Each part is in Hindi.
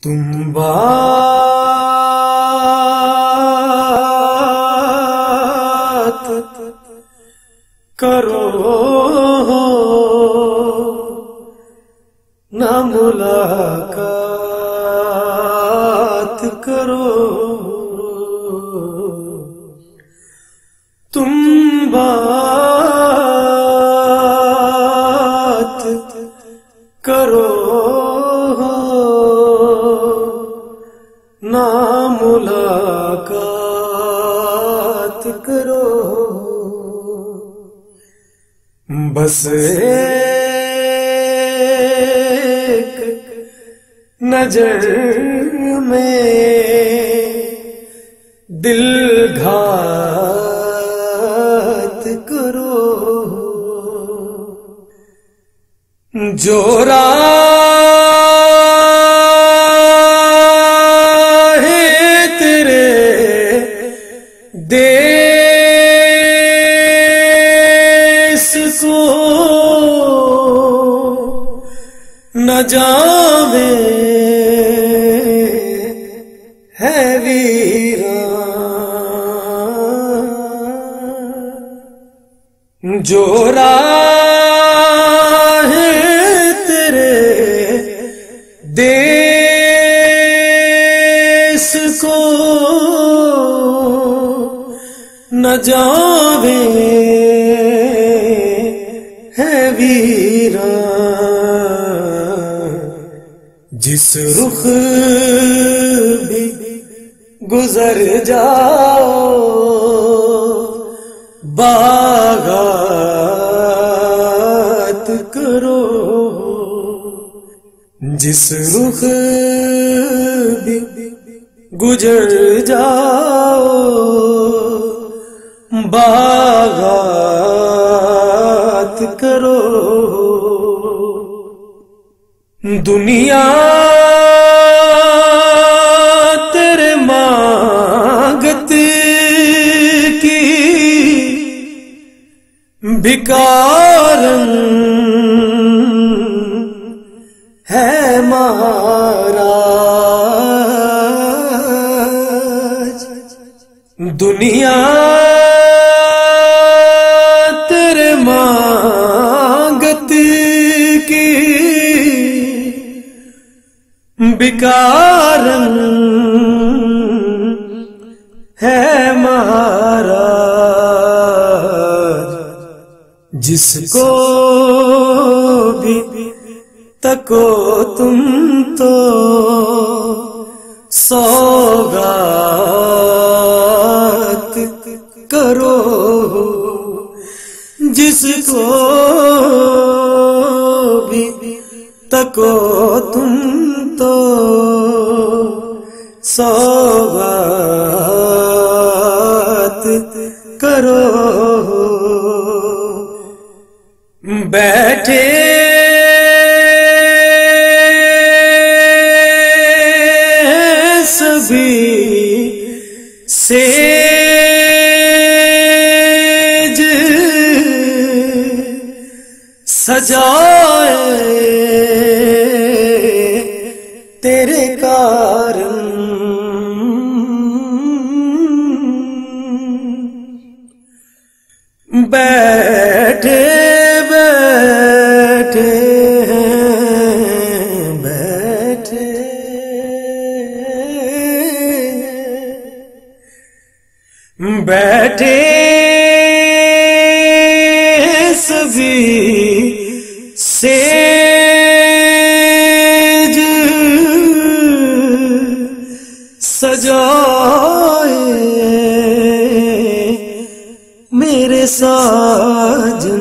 तुम बात करो ना मुलाकात करो। तुम बात करो ना मुलाकात करो। बस एक नजर में दिल घात करो। जो देश को न जावे है वीरान। जो राह तेरे देश को न जावे है वीरान। जिस रुख भी गुजर जाओ बागात करो। जिस रुख भी गुजर जाओ बागात करो। दुनिया तेरे मांगत की भिकारन है महाराज। दुनिया तेरे मांगत की भिकारन है महाराज। जिसको भी तको तुम तो सौगात करो। जिसको भी तको तुम तो सौगात करो। बैठे सभी सेज सजाए तेरे कारण। बैठे बैठे बैठे बैठे सभी सेज सजाए मेरे साजन।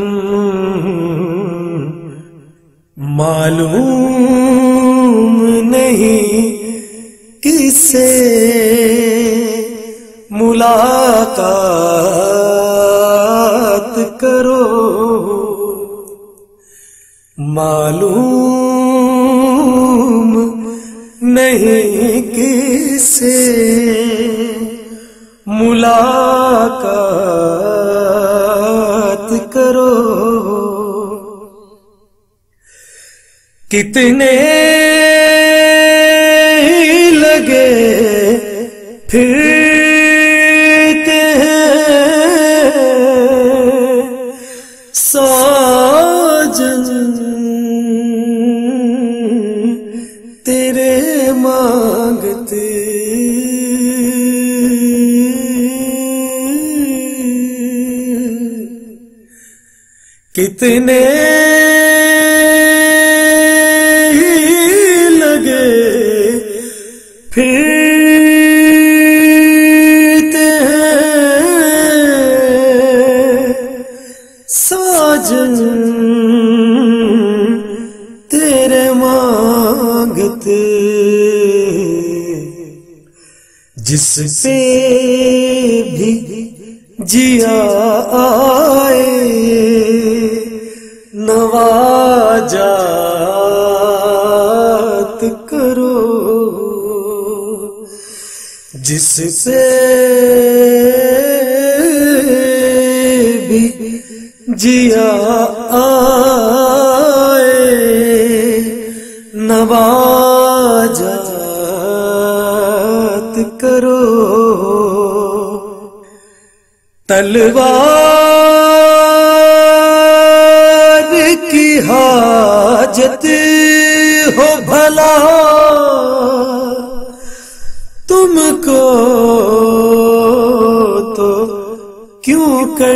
मालूम नहीं किससे मुलाकात करो। मालूम नहीं किससे मुलाकात करो। कितने फिरते हैं साजन तेरे मांगते, कितने लगे फिरते हैं साजन तेरे मांगते, जिस पे भी जिया आए नवाजात करो, जिससे भी जिया आए नवाजात करो। तलवार की हाजत हो भला तुमको तो क्यों कर,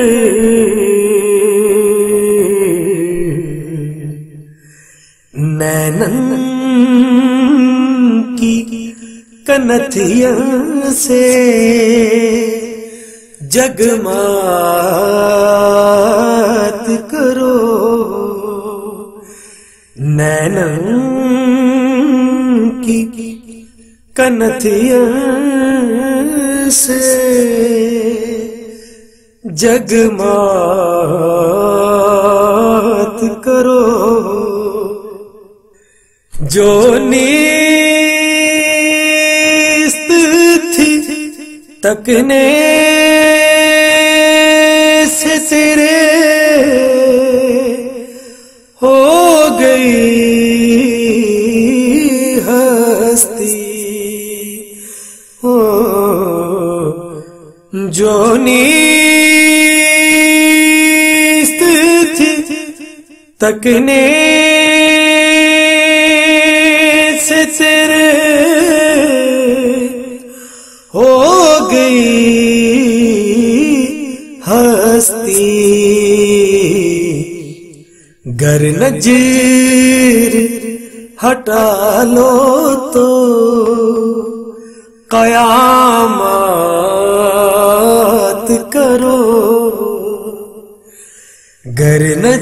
नैनन की कनथियन से जगमात करो, नैनन की कनथियन से जगमात करो। जो नीस्त थी तकने से तेरे हो गई हस्ती, हो जो नीस्त थी तकने से तेरे हो गई हस्ती, गर नज़र हटा लो तो कयामत करो, गर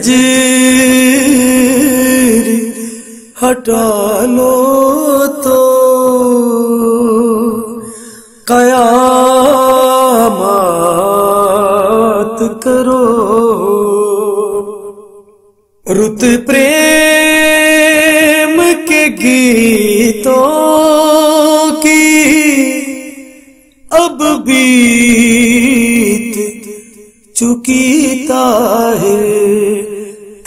नज़र हटा लो तो कयामत करो। रुत प्रेम के गीतों की अब बीत चुकी ताहिर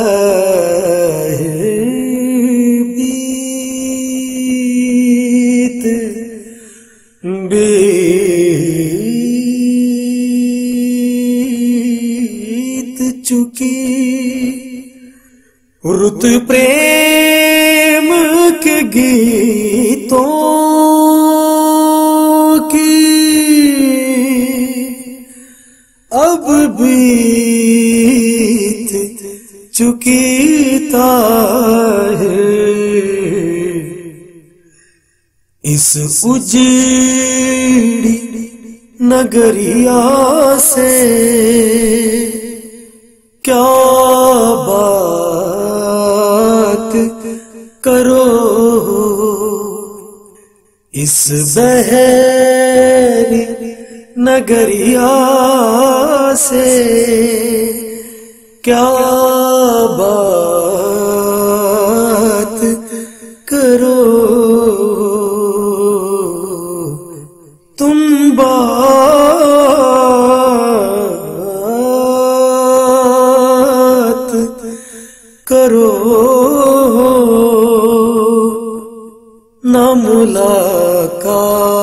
बीत चुकी, रुत प्रेम के गीतों की अब बीत चुकी ताहिर, इस उजड़ी नगरिया से क्या बात करो, इस बहरी नगरिया से क्या बात करो, तुम बात करो ना मुलाकात